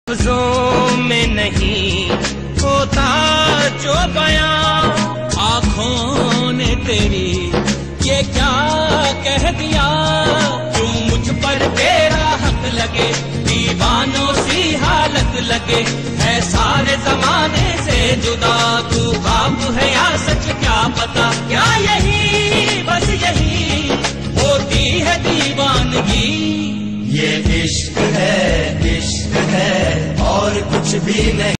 लफ्ज़ों में नहीं होता जो बयां, आँखों ने तेरी ये क्या कह दिया। क्यों मुझ पर तेरा हक लगे, दीवानों सी हालत लगे, है सारे जमाने से जुदा। तू ख्वाब है या सच क्या पता, क्या यही बस यही होती है दीवानगी। ये इश्क है और कुछ भी नहीं।